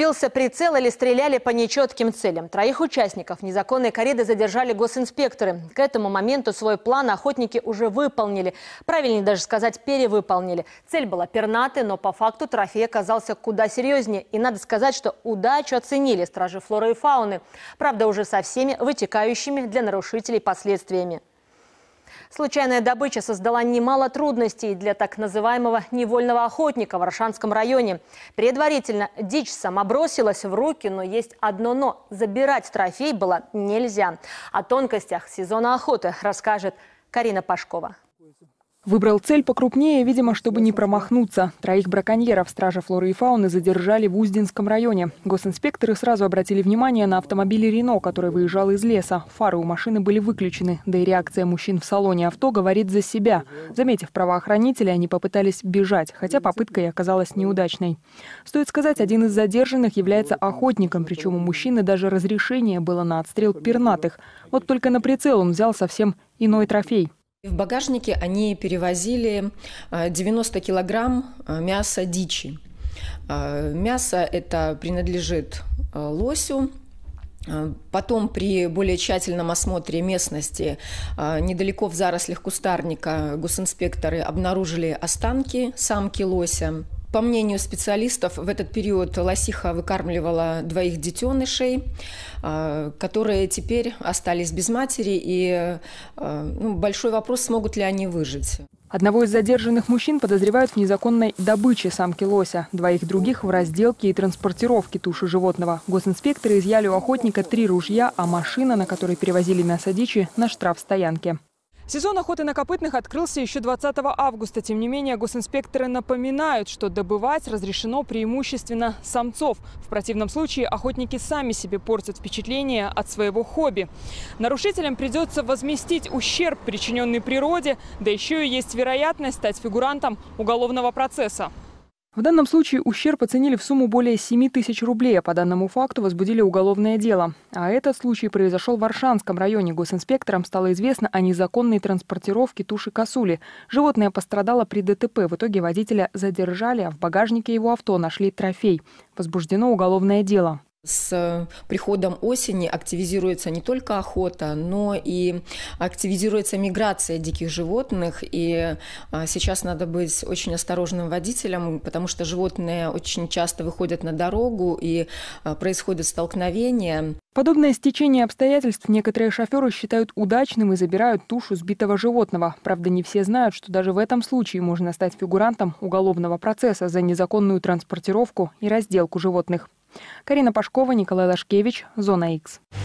Сбился прицел или стреляли по нечетким целям. Троих участников незаконной корриды задержали госинспекторы. К этому моменту свой план охотники уже выполнили. Правильнее даже сказать, перевыполнили. Цель была пернатой, но по факту трофей оказался куда серьезнее. И надо сказать, что удачу оценили стражи флоры и фауны. Правда, уже со всеми вытекающими для нарушителей последствиями. Случайная добыча создала немало трудностей для так называемого невольного охотника в Аршанском районе. Предварительно дичь сама бросилась в руки, но есть одно «но». Забирать трофей было нельзя. О тонкостях сезона охоты расскажет Карина Пашкова. Выбрал цель покрупнее, видимо, чтобы не промахнуться. Троих браконьеров стражи флоры и фауны задержали в Узденском районе. Госинспекторы сразу обратили внимание на автомобиль «Рено», который выезжал из леса. Фары у машины были выключены, да и реакция мужчин в салоне авто говорит за себя. Заметив правоохранителей, они попытались бежать, хотя попытка и оказалась неудачной. Стоит сказать, один из задержанных является охотником, причем у мужчины даже разрешение было на отстрел пернатых. Вот только на прицел он взял совсем иной трофей. В багажнике они перевозили 90 килограмм мяса дичи. Мясо это принадлежит лосю. Потом при более тщательном осмотре местности недалеко в зарослях кустарника госинспекторы обнаружили останки самки лося. По мнению специалистов, в этот период лосиха выкармливала двоих детенышей, которые теперь остались без матери. И большой вопрос, смогут ли они выжить. Одного из задержанных мужчин подозревают в незаконной добыче самки лося. Двоих других в разделке и транспортировке туши животного. Госинспекторы изъяли у охотника 3 ружья, а машина, на которой перевозили мясо дичи, на штрафстоянке. Сезон охоты на копытных открылся еще 20 августа. Тем не менее, госинспекторы напоминают, что добывать разрешено преимущественно самцов. В противном случае охотники сами себе портят впечатление от своего хобби. Нарушителям придется возместить ущерб, причиненный природе, да еще и есть вероятность стать фигурантом уголовного процесса. В данном случае ущерб оценили в сумму более 7 тысяч рублей, а по данному факту возбудили уголовное дело. А этот случай произошел в Аршанском районе. Госинспекторам стало известно о незаконной транспортировке туши косули. Животное пострадало при ДТП. В итоге водителя задержали, а в багажнике его авто нашли трофей. Возбуждено уголовное дело. С приходом осени активизируется не только охота, но и активизируется миграция диких животных. И сейчас надо быть очень осторожным водителем, потому что животные очень часто выходят на дорогу и происходят столкновения. Подобное стечение обстоятельств некоторые шоферы считают удачным и забирают тушу сбитого животного. Правда, не все знают, что даже в этом случае можно стать фигурантом уголовного процесса за незаконную транспортировку и разделку животных. Карина Пашкова, Николай Лашкевич, Зона Х.